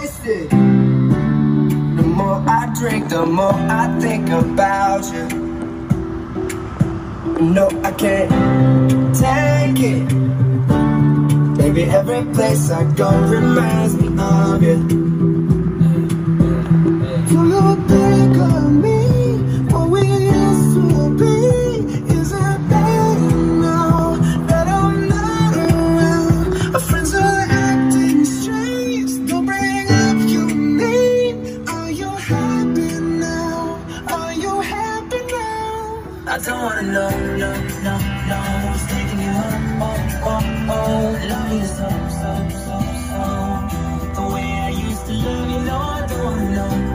wasted. The more I drink, the more I think about you. No, I can't take it. Baby, every place I go reminds me of you. Do you think of me? What we used to be? Is it better now that I'm not around? Our friends are acting strange. Don't bring up your name. Are you happy now? Are you happy now? I don't wanna know, no, no, no. Who's taking you home? Oh, oh, oh. Love you so, so, so.